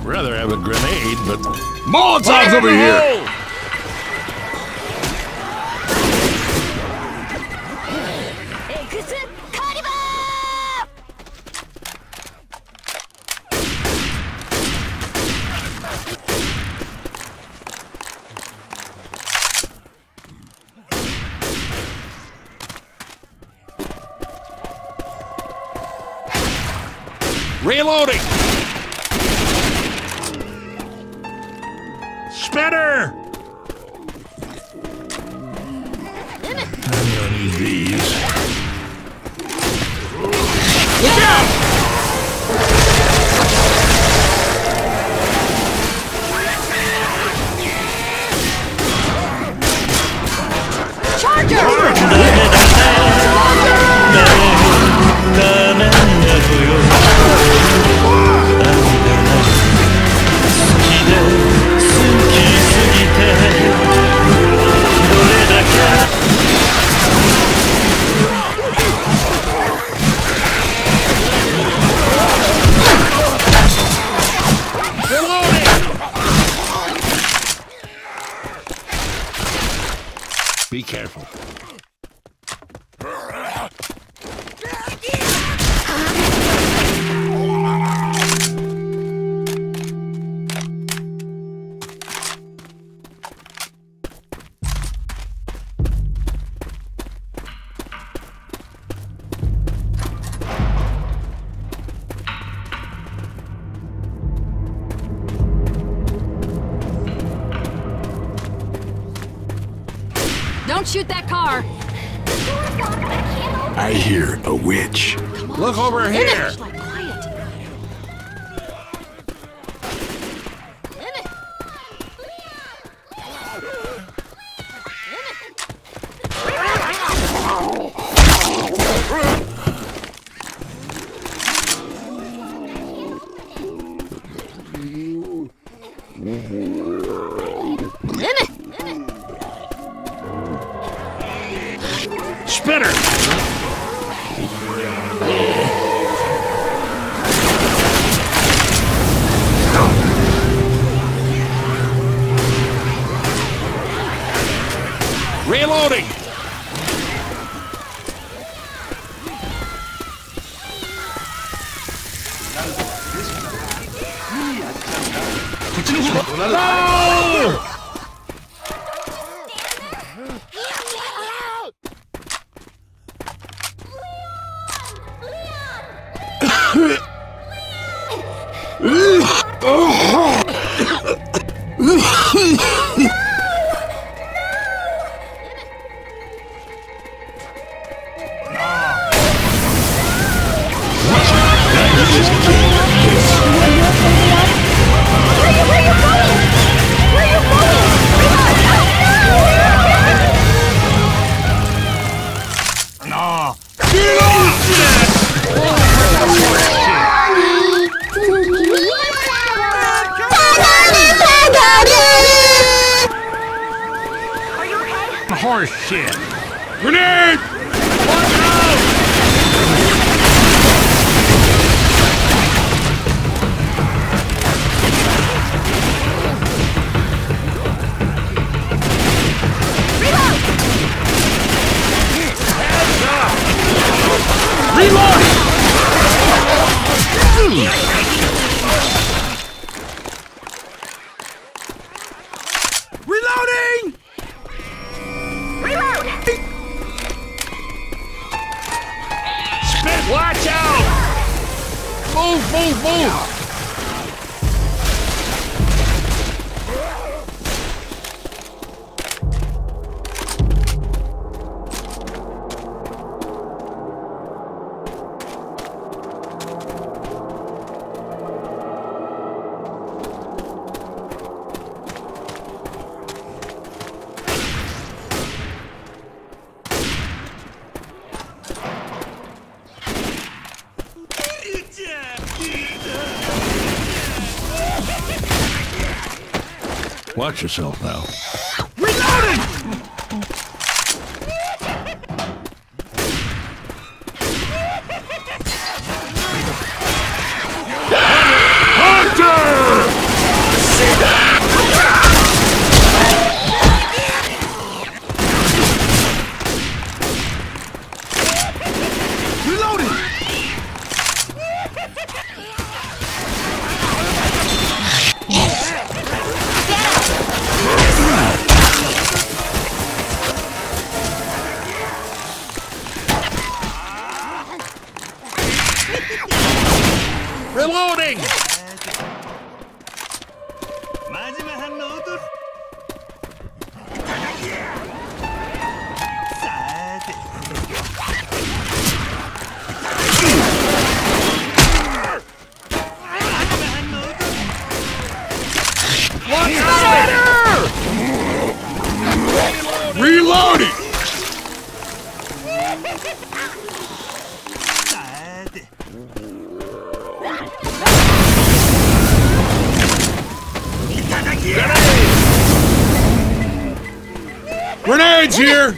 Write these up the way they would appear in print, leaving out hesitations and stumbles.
rather have a grenade, but... Molotov's over here! Reloading! Spinner! I'm gonna need these. Look out! Be careful. Don't shoot that car! I hear a witch. Look over here! Spinner! Reloading! No! Horse shit! Grenade! Watch out! Reload! Heads up! Reload! Reloading! Spit, watch out! Move, move, move! Watch yourself now. Reloading! Hunter! Reloading! Reloading! Grenades here!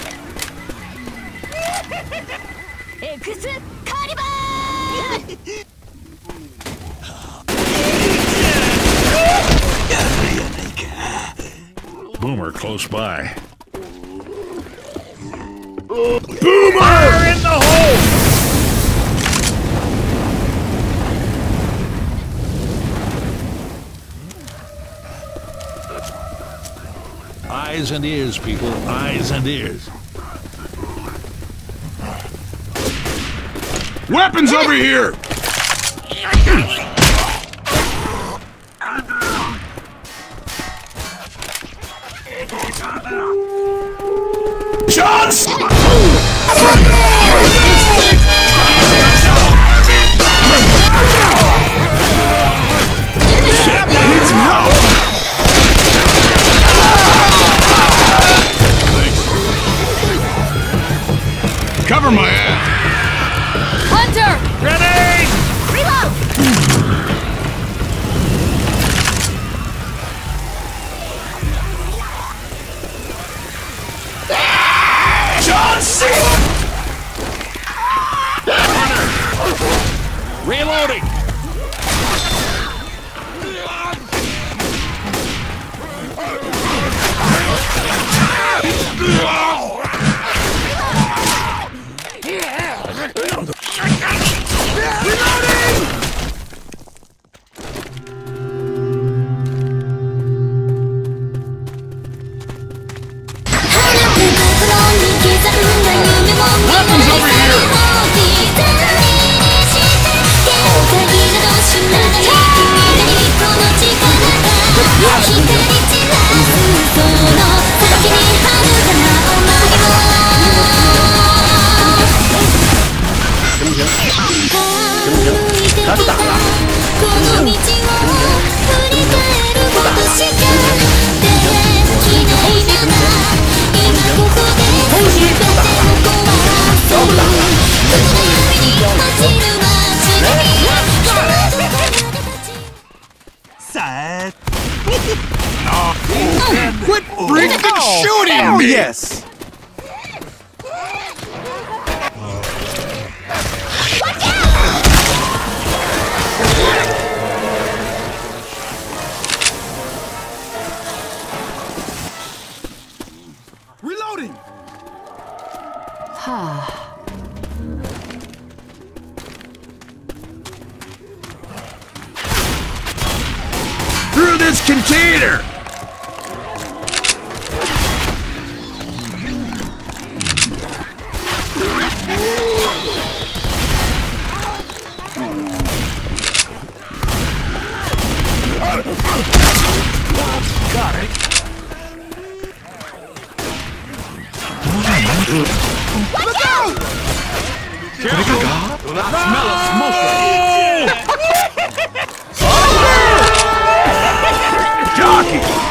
Boomer close by. Boomer! Fire in the hole! Eyes and ears, people. Eyes and ears. Weapons over here! Shots! Cover my ass! Hunter! Grenade! Reload! John C! Reloading! Weapons over here! Quit freaking shooting me! Yes! Reloading! Through this container! Got it. Look out! Careful! Do not smell of smoke! Jockey!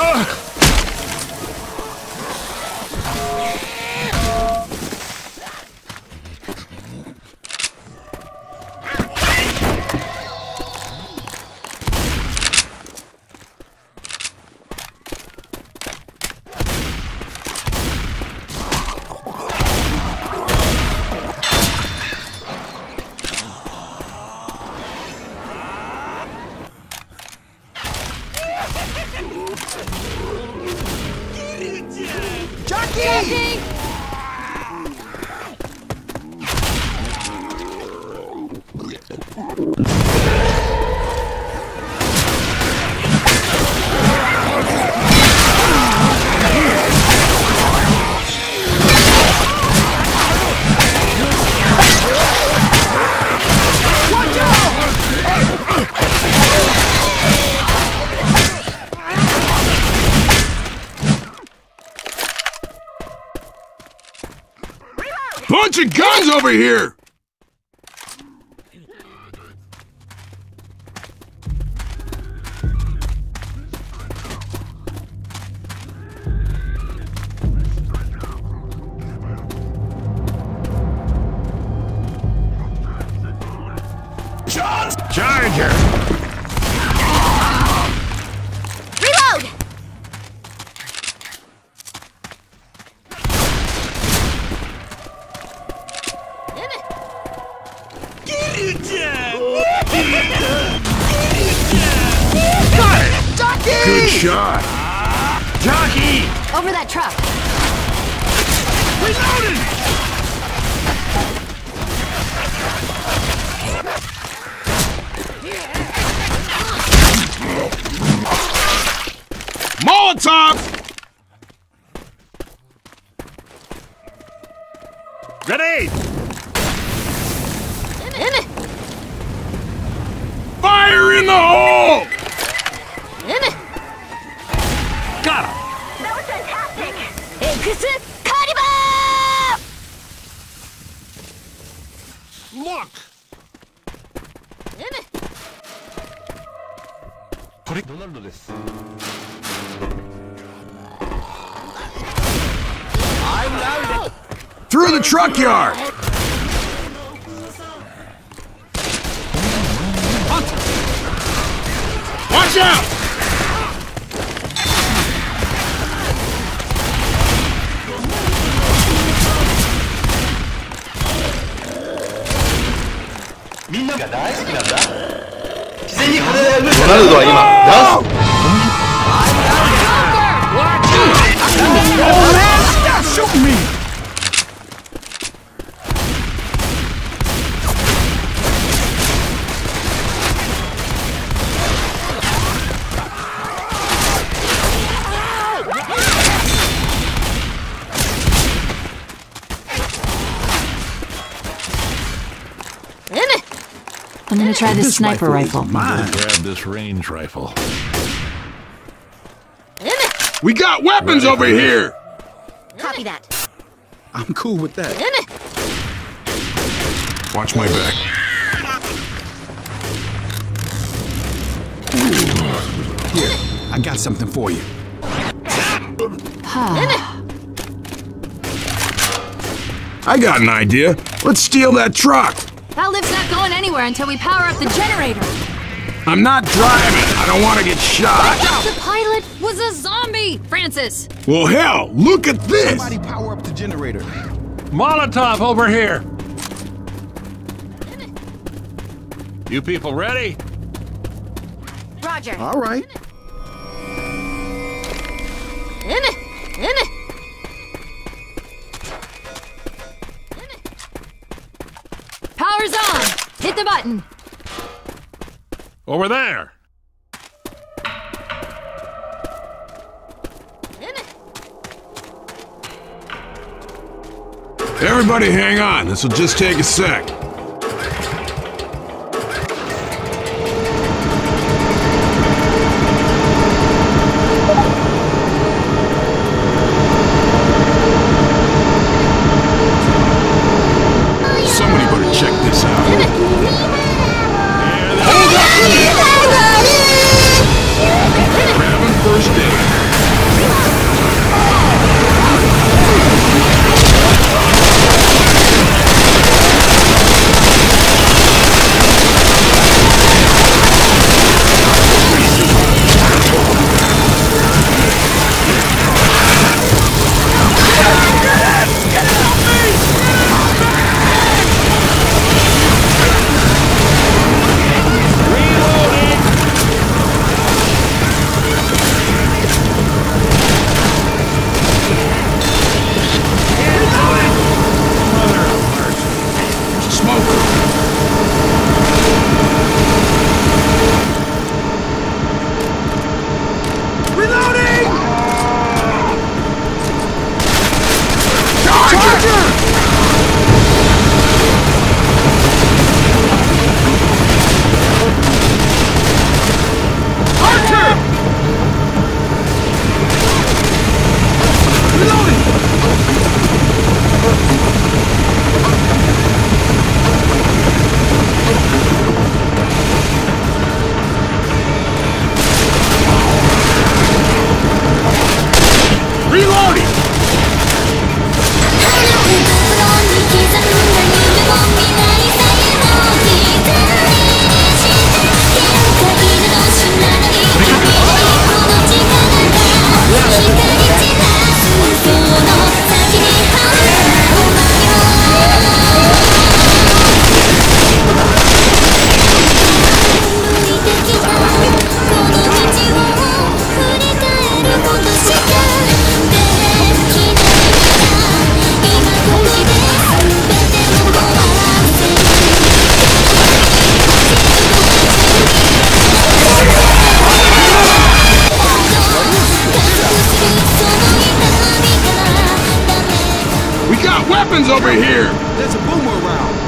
Jackie! Bunch of guns over here! Charger! Reload! Good shot! Jockey! Over that truck. Reloading! Molotov! Grenade! Fire in the hole! Got him! That was fantastic! Excalibur! Look! Through the truck yard! Watch out! Stop shooting me! I'm gonna try this sniper rifle. Mine. Grab this range rifle. We got weapons over here! Copy that. I'm cool with that. Watch my back. Here, I got something for you. I got an idea. Let's steal that truck. That lift's not going anywhere until we power up the generator. I'm not driving. I don't want to get shot. The pilot was a zombie, Francis. Well, hell, look at this. Somebody power up the generator. Molotov over here! You people ready? Roger. All right. Power's on. Hit the button. Over there! Everybody hang on. This will just take a sec. Somebody better check this out. Hold up! Grabbing first aid. Reloading! Charger! Archer! Reloading! Reloading! We got weapons over here! There's a boomer around.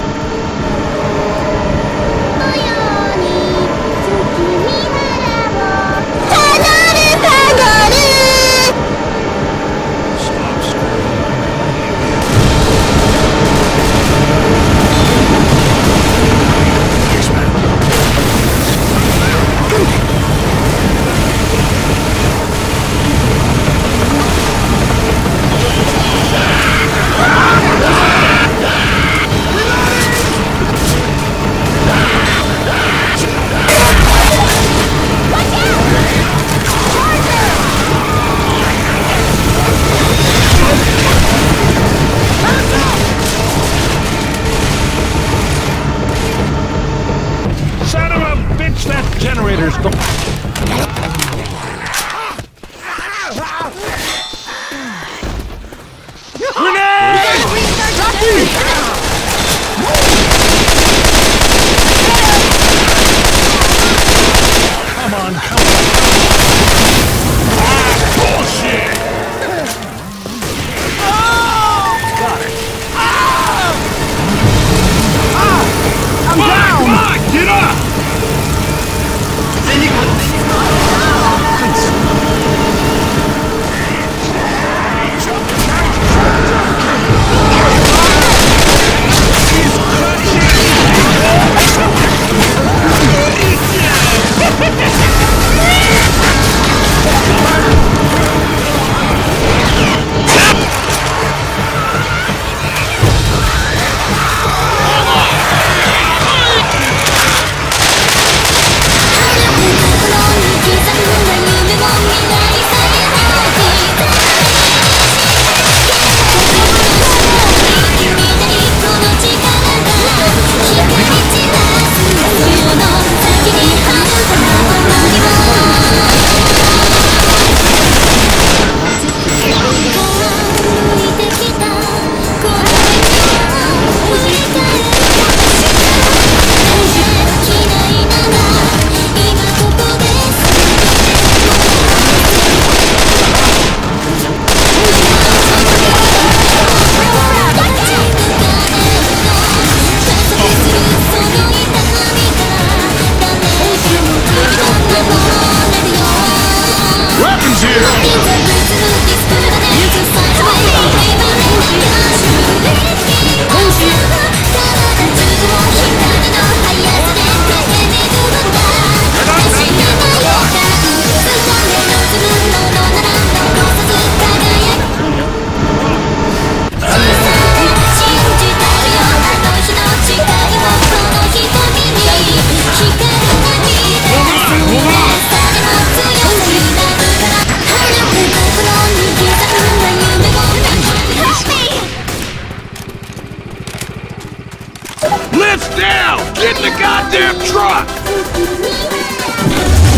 Generators don't... Come on, come on. Bullshit! Got it. I'm down! Come on, get up! Lift down! Get in the goddamn truck!